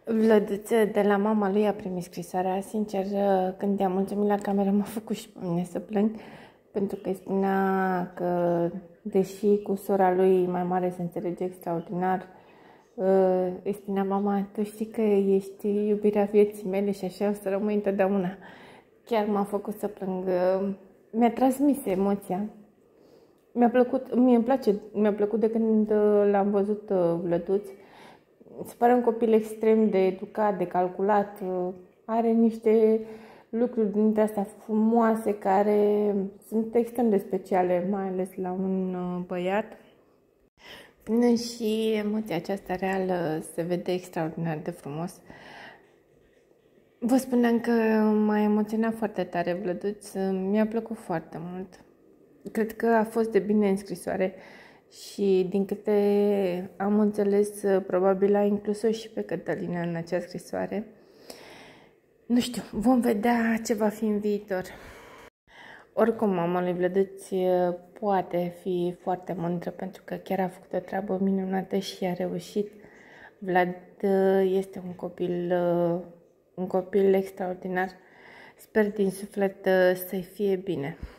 Vlăduță de la mama lui a primit scrisoarea. Sincer, când i-am mulțumit la cameră, m-a făcut și pe mine să plâng, pentru că îi spunea că, deși cu sora lui mai mare se înțelege extraordinar, îi spunea: mama, tu știi că ești iubirea vieții mele și așa o să rămâi întotdeauna. Chiar m-a făcut să plâng. Mi-a transmis emoția. Mi-a plăcut, mi-a plăcut de când l-am văzut Vlăduț. Se pare un copil extrem de educat, de calculat, are niște lucruri dintre astea frumoase care sunt extrem de speciale, mai ales la un băiat. Până și emoția aceasta reală se vede extraordinar de frumos. Vă spuneam că m-a emoționat foarte tare Vlăduț, mi-a plăcut foarte mult. Cred că a fost de bine în scrisoare și, din câte am înțeles, probabil a inclus-o și pe Cătălina în acea scrisoare. Nu știu, vom vedea ce va fi în viitor. Oricum, mama lui Vlăduț poate fi foarte mândră, pentru că chiar a făcut o treabă minunată și a reușit. Vlad este un copil extraordinar. Sper din suflet să-i fie bine.